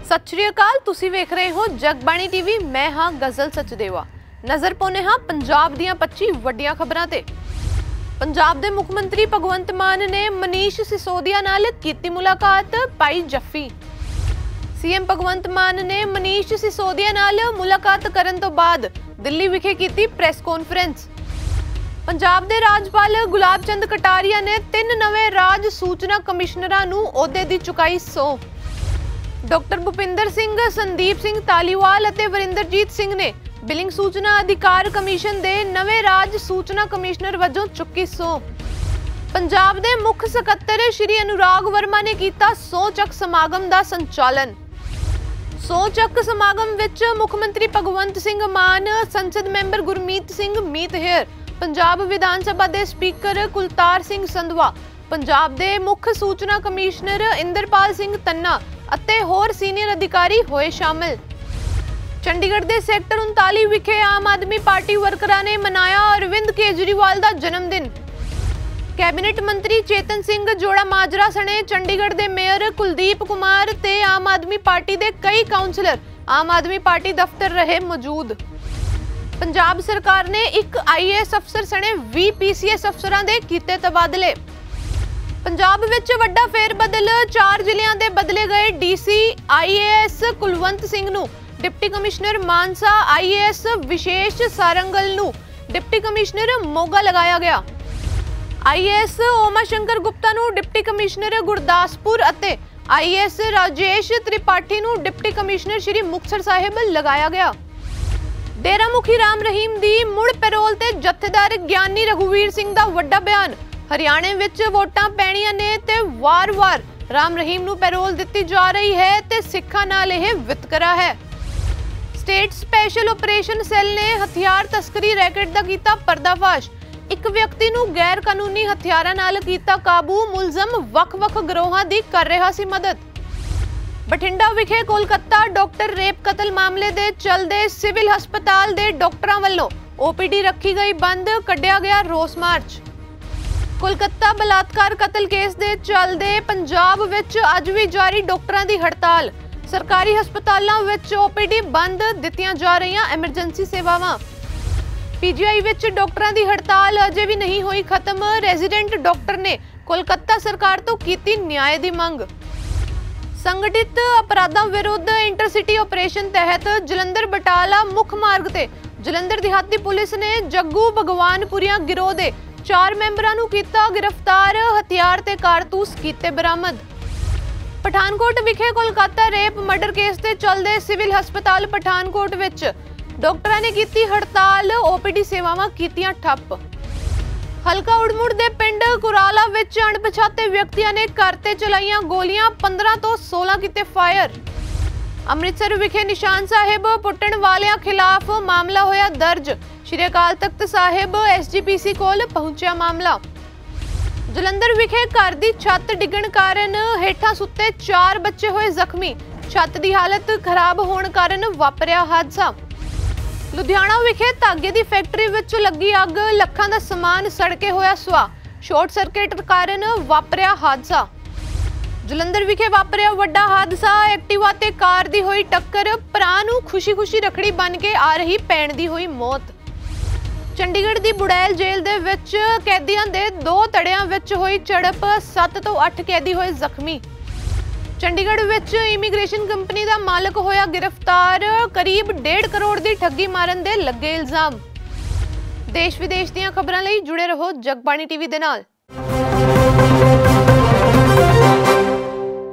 सत श्री अकाल, तुसी वेख रहे हो जगबाणी टीवी। मैं हाँ गजल सचदेवा। नजर पाउने हाँ पंजाब दीयां 25 वड्डियां खबरां ते। पंजाब दे मुख मंत्री भगवंत मान ने मनीष सिसोदिया नाल कीती मुलाकात, पाई जफ्फी। सीएम भगवंत मान ने मनीष सिसोदिया नाल मुलाकात करन तो बाद दिल्ली विखे कीती प्रेस कॉन्फ्रेंस। पंजाब दे राज्यपाल गुलाब चंद कटारिया ने 3 नवे राज सूचना कमिश्नरां नूं ओहदे दी चुकाई सौंप। डॉक्टर भुपिंदर सिंह, संदीप सिंह धालीवाल और वरिंदरजीत सिंह ने बिलिंग सूचना अधिकार कमीशन दे नवे राज सूचना कमिश्नर वजों चुकी सौंप। पंजाब दे मुख सकत्तर श्री अनुराग वर्मा ने कीता सौं चक समागम दा संचालन। सौं चक समागम विच मुख मंत्री भगवंत सिंह मान, संसद मैंबर गुरमीत सिंह मीत हेयर, पंजाब विधान सभा दे स्पीकर कुलतार सिंह संधवा, पंजाब दे मुख सूचना कमिश्नर इंदरपाल सिंह तन्ना ਅਤੇ ਹੋਰ ਸੀਨੀਅਰ ਅਧਿਕਾਰੀ ਹੋਏ ਸ਼ਾਮਿਲ। ਚੰਡੀਗੜ੍ਹ ਦੇ ਸੈਕਟਰ 39 ਵਿਖੇ ਆਮ ਆਦਮੀ ਪਾਰਟੀ ਵਰਕਰਾਂ ਨੇ ਮਨਾਇਆ ਅਰਵਿੰਦ ਕੇਜਰੀਵਾਲ ਦਾ ਜਨਮ ਦਿਨ। ਕੈਬਨਿਟ ਮੰਤਰੀ ਚੇਤਨ ਸਿੰਘ ਜੋੜਾ ਮਾਜਰਾ ਸਣੇ ਚੰਡੀਗੜ੍ਹ ਦੇ ਮੇਅਰ ਕੁਲਦੀਪ ਕੁਮਾਰ ਤੇ ਆਮ ਆਦਮੀ ਪਾਰਟੀ ਦੇ ਕਈ ਕਾਉਂਸਲਰ ਆਮ ਆਦਮੀ ਪਾਰਟੀ ਦਫ਼ਤਰ ਰਹੇ ਮੌਜੂਦ। ਪੰਜਾਬ ਸਰਕਾਰ ਨੇ ਇੱਕ IAS ਅਫਸਰ ਸਣੇ 20 PCS ਅਫਸਰਾਂ ਦੇ ਕੀਤੇ ਤਬਾਦਲੇ। पंजाब विच वड्डा फेरबदल, 4 जिलियां दे बदले गए DC IAS कुलवंत सिंह नूं deputy commissioner Mansa, IAS Vishesh Sarangal नूं डिप्टी कमिश्नर मोगा लगाया गया। IAS ओमा शंकर गुप्ता नूं डिप्टी कमिश्नर गुरदासपुर अते IAS राजेश त्रिपाठी नूं डिप्टी कमिश्नर श्री मुक्तसर साहिब लगाया गया। डेरा मुखी राम रहीम दी मुड़ पैरोल ते जत्थेदार ज्ञानी रघुवीर सिंह दा वड्डा बयान। हरियाणे विच वोटां पैणीਆਂ ने ते वार-वार राम रहीम नूं पैरोल दित्ती जा रही है ते सिक्खां नाल इह वितकरा है। स्टेट स्पैशल ऑपरेशन सैल ने हथियार तस्करी रैकेट दा कीता पर्दाफाश। एक व्यक्ति नूं गैर कानूनी हथियारां नाल कीता काबू, मुलजम वख-वख गिरोहां दी कर रहा सी मदद। बठिंडा विखे कोलकाता डॉक्टर रेप कतल मामले दे चलदे सिविल हस्पताल दे डॉक्टरां वल्लों OPD रखी गई बंद, कढ़िया गया रोस मार्च। कोलकाता बलात्कार कतल केस दे चलदे पंजाब विच अज भी जारी डॉक्टरां दी हड़ताल। सरकारी हस्पतालां विच OPD बंद, दित्तियां जा रहीआं एमरजेंसी सेवावां। PGI विच डॉक्टरां दी हड़ताल अजे भी नहीं होई खत्म। रेजिडेंट डॉक्टर ने कोलकाता सरकार तो कीती न्याय दी मंग। संगठित अपराधां विरुद्ध इंटरसिटी ऑपरेशन तहत जलंधर बटाला मुख मार्ग ते जलंधर दिहाती पुलिस ने जग्गू भगवानपुरिया गिरोह दे 4 ਮੈਂਬਰਾਂ ਨੂੰ ਕੀਤਾ गिरफ्तार, हथियार ते कारतूस कीते बरामद। पठानकोट विखे कोलकाता रेप मर्डर केस ते चलदे सिविल हस्पताल पठानकोट विच डॉक्टरां ने कीती हड़ताल, OPD सेवावां कीतियां ठप्प। हलका उड़मुड़ दे पिंड कुराला विच अणपछाते व्यक्तियां ने घर ते चलाईआं गोलियां, 15 तो 16 कीते फायर। अमृतसर विखे निशान साहिब पुट्टण वालियां खिलाफ मामला होया दर्ज। श्री अकाल तख्त साहिब SGPC कोल पहुंचा मामला। जलंधर विखे घर दी छत डिगण कारण हेठां सुत्ते 4 बच्चे होए जख्मी। छत दी हालत खराब होण कारण वापरिया हादसा। लुधियाना विखे धागे दी फैक्टरी विच लगी अग, लखां दा समान सड़ के होया सुआ। शॉर्ट सर्किट कारण वापरिया हादसा। जलंधर विखे वापरिया वड्डा हादसा, एक्टिवा ते कार दी होई टक्कर, भरा नूं खुशी-खुशी रखड़ी बन के आ रही भैण दी होई मौत। चंडीगढ़ दी बुड़ैल जेल दे विच कैदियां दे 2 धड़ियां विच होई झड़प, 7 तो 8 कैदी होए जख्मी। चंडीगढ़ विच इमीग्रेशन कंपनी दा मालक होया गिरफ्तार, करीब 1.5 करोड़ दी ठगी मारन दे लगे इल्जाम। देश विदेश दीयां खबरां लई जुड़े रहो जगबाणी टीवी दे नाल।